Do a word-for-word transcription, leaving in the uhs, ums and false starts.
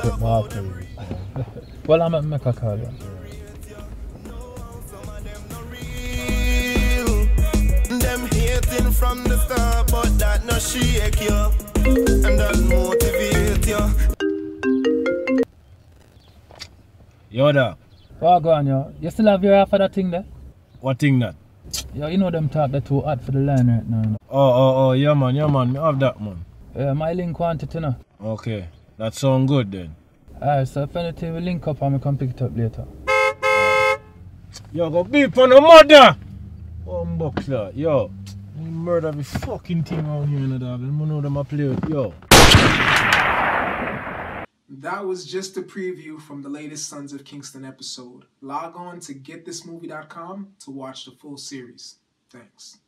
take my after you. Well, I'm at make a call, yeah. Them hating from the start, but that no shake you, and that motivate you. Yo, da. Oh, go on, yo. You still have your half of that thing there? What thing that? Yo, you know them talk that too hot for the line right now. Oh, oh, oh, yeah, man, yeah, man. Me have that, man. Yeah, my link wanted to know. Okay. That sound good, then. Alright, so if anything, we link up and we can pick it up later. Yo, go beep on the mother! One box, lad. Yo. We murder every fucking thing around here, you know, dog. You know them a play with, yo. That was just a preview from the latest Sons of Kingston episode. Log on to get this movie dot com to watch the full series. Thanks.